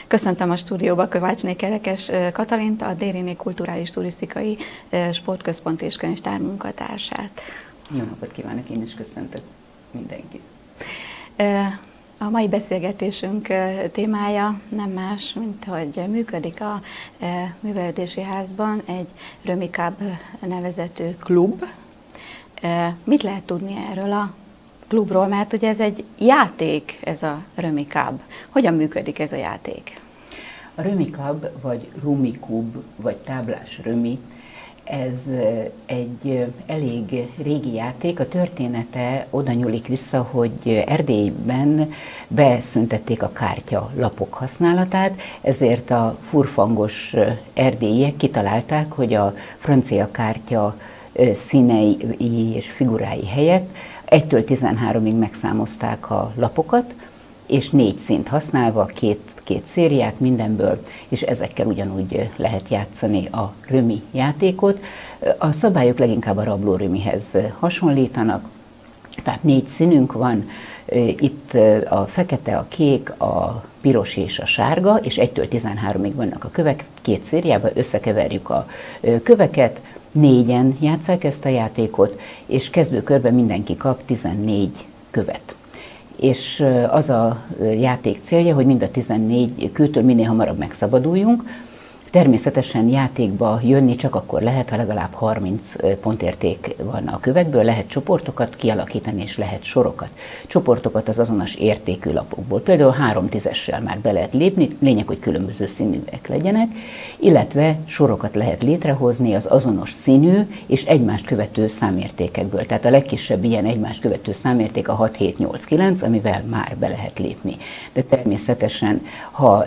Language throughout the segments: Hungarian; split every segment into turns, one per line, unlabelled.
Köszöntöm a stúdióba Kovácsné Kerekes Katalint, a Dériné Kulturális Turisztikai Sportközpont és Könyvtár munkatársát.
Jó napot kívánok, én is köszöntök mindenkit.
A mai beszélgetésünk témája nem más, mint hogy működik a Művelődési Házban egy Römikab nevezetű klub. Mit lehet tudni erről a klubról, mert ugye ez egy játék, ez a Römikab. Hogyan működik ez a játék?
A Römikab, vagy Rumikub, vagy táblás römi, ez egy elég régi játék. A története oda nyúlik vissza, hogy Erdélyben beszüntették a kártyalapok használatát, ezért a furfangos erdélyiek kitalálták, hogy a francia kártya színei és figurái helyett 1-től 13-ig megszámozták a lapokat, és 4 színt használva, két szériát mindenből, és ezekkel ugyanúgy lehet játszani a römi játékot. A szabályok leginkább a rablórömihez hasonlítanak, tehát 4 színünk van, itt a fekete, a kék, a piros és a sárga, és 1-től 13-ig vannak a kövek, 2 szériában összekeverjük a köveket, 4-en játsszák ezt a játékot, és kezdőkörben mindenki kap 14 követ. És az a játék célja, hogy mind a 14 kőtől minél hamarabb megszabaduljunk. Természetesen játékba jönni csak akkor lehet, ha legalább 30 pontérték van a kövekből, lehet csoportokat kialakítani, és lehet sorokat. Csoportokat az azonos értékű lapokból. Például 3 10-essel már be lehet lépni, lényeg, hogy különböző színűek legyenek, illetve sorokat lehet létrehozni az azonos színű és egymást követő számértékekből. Tehát a legkisebb ilyen egymást követő számérték a 6, 7, 8, 9, amivel már be lehet lépni. De természetesen, ha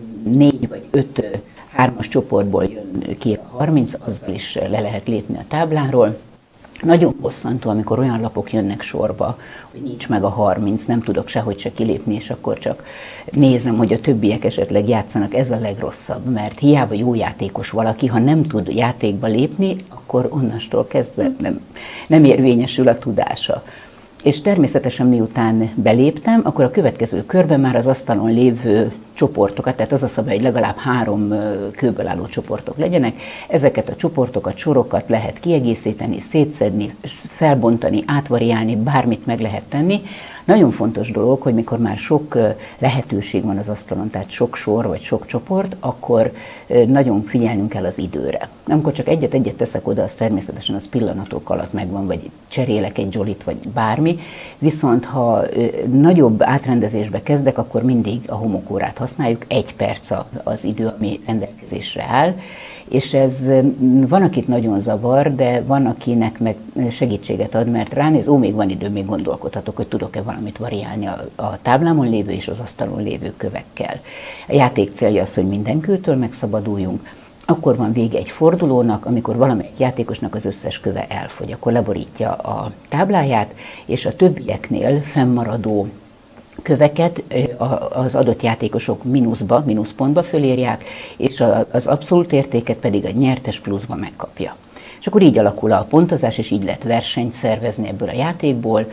4 vagy 5 3-as csoportból jön ki a 30, azzal is le lehet lépni a tábláról. Nagyon bosszantó, amikor olyan lapok jönnek sorba, hogy nincs meg a 30, nem tudok sehogy se kilépni, és akkor csak nézem, hogy a többiek esetleg játszanak. Ez a legrosszabb, mert hiába jó játékos valaki, ha nem tud játékba lépni, akkor onnastól kezdve nem érvényesül a tudása. És természetesen miután beléptem, akkor a következő körben már az asztalon lévő csoportokat, tehát az a szabály, hogy legalább 3 kőből álló csoportok legyenek, ezeket a csoportokat, sorokat lehet kiegészíteni, szétszedni, felbontani, átvariálni, bármit meg lehet tenni. Nagyon fontos dolog, hogy mikor már sok lehetőség van az asztalon, tehát sok sor vagy sok csoport, akkor nagyon figyelnünk kell az időre. Amikor csak egyet teszek oda, az természetesen az pillanatok alatt megvan, vagy cserélek egy jolit, vagy bármi. Viszont ha nagyobb átrendezésbe kezdek, akkor mindig a homokórát használjuk, 1 perc az idő, ami rendelkezésre áll, és ez van, akit nagyon zavar, de van, akinek meg segítséget ad, mert ránéz, még van idő, még gondolkodhatok, hogy tudok-e valamit variálni a táblámon lévő és az asztalon lévő kövekkel. A játék célja az, hogy minden kőtől megszabaduljunk, akkor van vége egy fordulónak, amikor valamelyik játékosnak az összes köve elfogy, akkor leborítja a tábláját, és a többieknél fennmaradó köveket az adott játékosok mínuszpontba fölírják, és az abszolút értéket pedig a nyertes pluszba megkapja. És akkor így alakul a pontozás, és így lehet versenyt szervezni ebből a játékból.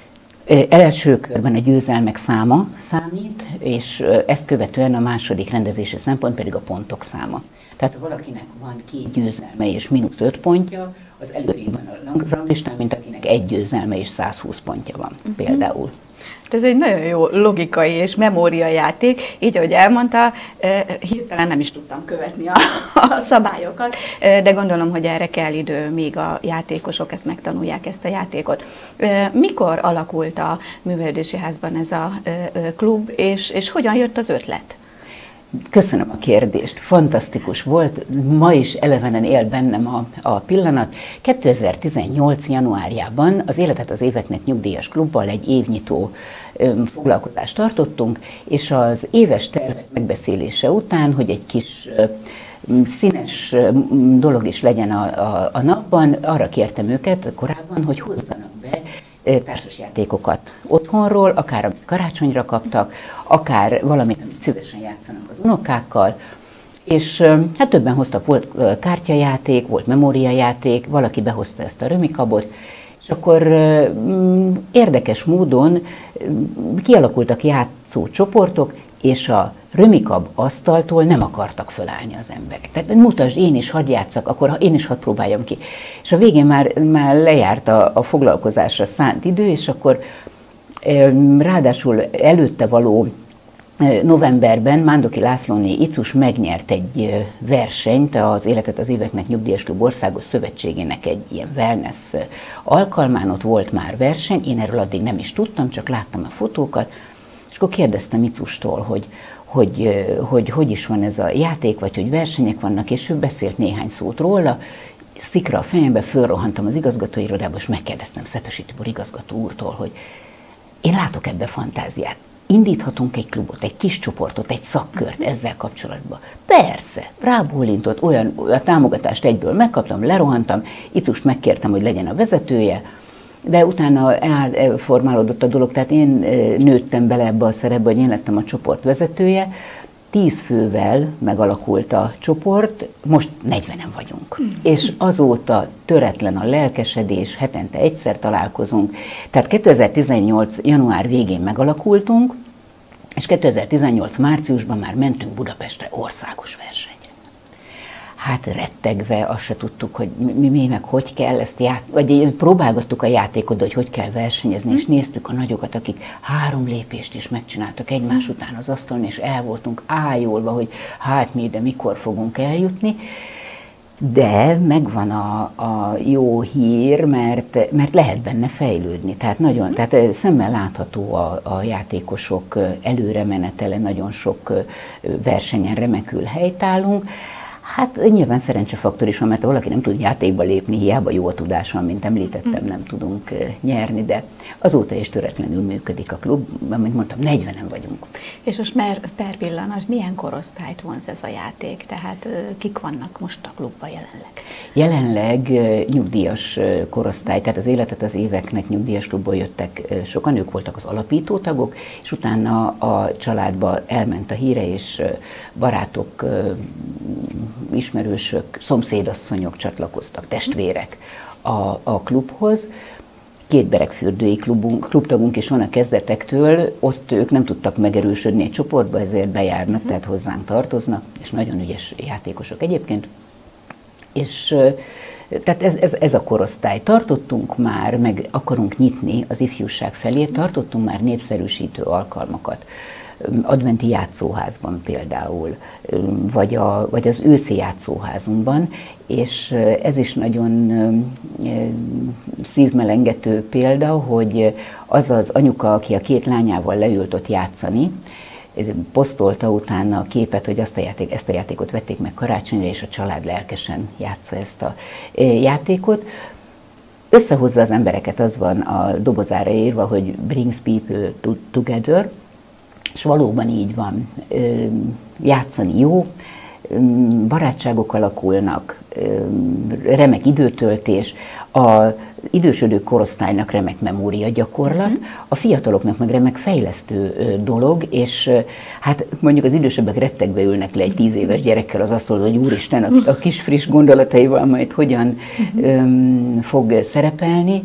Első körben a győzelmek száma számít, és ezt követően a második rendezési szempont pedig a pontok száma. Tehát ha valakinek van 2 győzelme és -5 pontja, az előrébb van a ranglistán, mint akinek 1 győzelme és 120 pontja van például.
Ez egy nagyon jó logikai és memóriajáték, így ahogy elmondta, hirtelen nem is tudtam követni a szabályokat, de gondolom, hogy erre kell idő, míg a játékosok ezt megtanulják, ezt a játékot. Mikor alakult a Művelődési Házban ez a klub, és hogyan jött az ötlet?
Köszönöm a kérdést, fantasztikus volt, ma is elevenen él bennem a pillanat. 2018. januárjában az Életet az éveknek nyugdíjas klubbal egy évnyitó foglalkozást tartottunk, és az éves tervek megbeszélése után, hogy egy kis színes dolog is legyen a napban, arra kértem őket korábban, hogy hozzanak be társasjátékokat otthonról, akár amit karácsonyra kaptak, akár valamit, amit szívesen játszanak az unokákkal, és hát többen hoztak, volt kártyajáték, volt memóriajáték, valaki behozta ezt a römikabot, és akkor érdekes módon kialakultak játszó csoportok, és a römikab asztaltól nem akartak fölállni az emberek. Tehát mutasd, én is hadd játszak, akkor én is hadd próbáljam ki. És a végén már lejárt a foglalkozásra szánt idő, és akkor ráadásul előtte való novemberben Mándoki Lászlóné Icus megnyert egy versenyt, az Életet az éveknek Nyugdíjas Klub Országos Szövetségének egy ilyen wellness alkalmán, ott volt már verseny, én erről addig nem is tudtam, csak láttam a fotókat, és akkor kérdeztem Icustól, hogy is van ez a játék, vagy hogy versenyek vannak, és ő beszélt néhány szót róla, szikra a fejembe, fölrohantam az igazgatóirodába, és megkérdeztem Szepesi Tibor igazgató úrtól, hogy én látok ebbe fantáziát. Indíthatunk egy klubot, egy kis csoportot, egy szakkört ezzel kapcsolatban. Persze, rábólintott, a támogatást egyből megkaptam, lerohantam, Icust megkértem, hogy legyen a vezetője, de utána elformálódott a dolog, tehát én nőttem bele ebbe a szerepbe, hogy én lettem a csoport vezetője, 10 fővel megalakult a csoport, most 40-en vagyunk. És azóta töretlen a lelkesedés, hetente egyszer találkozunk. Tehát 2018. január végén megalakultunk, és 2018. márciusban már mentünk Budapestre országos versenyre. Hát rettegve azt se tudtuk, hogy mi meg hogy kell ezt vagy próbálgattuk a játékot, hogy kell versenyezni, és néztük a nagyokat, akik 3 lépést is megcsináltak egymás után az asztalon, és el voltunk ájulva, hogy hát mi, de mikor fogunk eljutni. De megvan a jó hír, mert lehet benne fejlődni. Tehát tehát szemmel látható a játékosok előremenetele, nagyon sok versenyen remekül helytállunk. Hát nyilván szerencsefaktor is van, mert ha valaki nem tud játékba lépni, hiába jó a tudása, mint említettem, nem tudunk nyerni, de azóta is töretlenül működik a klub, amit mondtam, 40-en vagyunk.
És most már per pillanat milyen korosztályt vonz ez a játék? Tehát kik vannak most a klubban jelenleg?
Jelenleg nyugdíjas korosztály, tehát az Életet az éveknek Nyugdíjas Klubból jöttek sokan, ők voltak az alapító tagok, és utána a családba elment a híre, és barátok, ismerősök, szomszédasszonyok csatlakoztak, testvérek a klubhoz. 2 beregfürdői klubtagunk is van a kezdetektől, ott ők nem tudtak megerősödni egy csoportba, ezért bejárnak, tehát hozzánk tartoznak, és nagyon ügyes játékosok egyébként. És tehát ez a korosztály. Tartottunk már, meg akarunk nyitni az ifjúság felé, tartottunk már népszerűsítő alkalmakat. Adventi játszóházban például, vagy az őszi játszóházunkban, és ez is nagyon szívmelengető példa, hogy az az anyuka, aki a 2 lányával leült ott játszani, posztolta utána a képet, hogy ezt a játékot vették meg karácsonyra, és a család lelkesen játsza ezt a játékot. Összehozza az embereket, az van a dobozára írva, hogy brings people together, és valóban így van. Játszani jó, barátságok alakulnak, remek időtöltés, az idősödő korosztálynak remek memóriagyakorlat, a fiataloknak meg remek fejlesztő dolog, és hát mondjuk az idősebbek rettegve ülnek le egy 10 éves gyerekkel az asztalon, hogy úristen, a kis friss gondolataival majd hogyan fog szerepelni,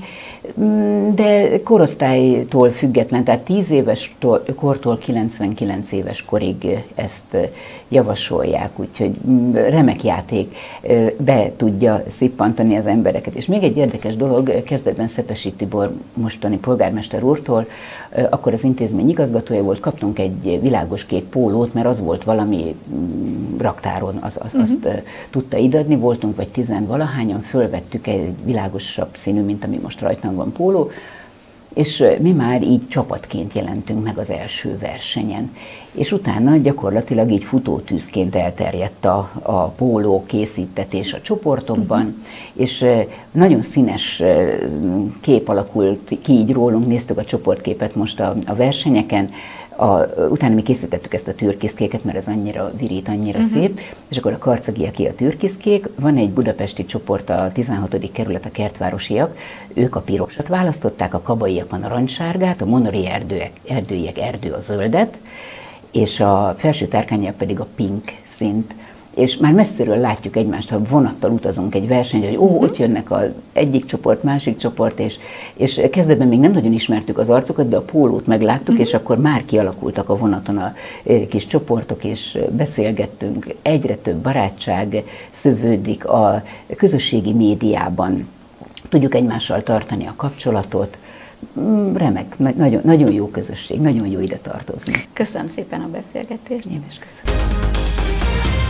de korosztálytól független, tehát 10 éves kortól 99 éves korig ezt javasolják, úgyhogy remek játék, be tudja szippantani az embereket. És még egy érdekes dolog, kezdetben Szepesi Tibor mostani polgármester úrtól, akkor az intézmény igazgatója volt, kaptunk egy világos kék pólót, mert az volt valami raktáron, azt tudta ideadni, voltunk vagy 10-valahányan, fölvettük egy világosabb színű, mint ami most rajtam van póló, és mi már így csapatként jelentünk meg az első versenyen. És utána gyakorlatilag így futótűzként elterjedt a póló készítetés a csoportokban, és nagyon színes kép alakult ki így rólunk, néztük a csoportképet most a versenyeken, utána mi készítettük ezt a türkiszkéket, mert ez annyira virít, annyira szép, és akkor a karcagieké a türkiszkék, van egy budapesti csoport, a 16. kerület, a kertvárosiak, ők a pirosat választották, a kabaiak a narancssárgát, a monori erdőiek erdő a zöldet, és a felső tárkányiak pedig a pink színt. és már messziről látjuk egymást, ha vonattal utazunk egy versenyre, hogy ott jönnek az egyik csoport, másik csoport, és kezdetben még nem nagyon ismertük az arcokat, de a pólót megláttuk, és akkor már kialakultak a vonaton a kis csoportok, és beszélgettünk, egyre több barátság szövődik a közösségi médiában. Tudjuk egymással tartani a kapcsolatot. Remek, nagyon, nagyon jó közösség, nagyon jó ide tartozni.
Köszönöm szépen a beszélgetést.
Én is köszönöm.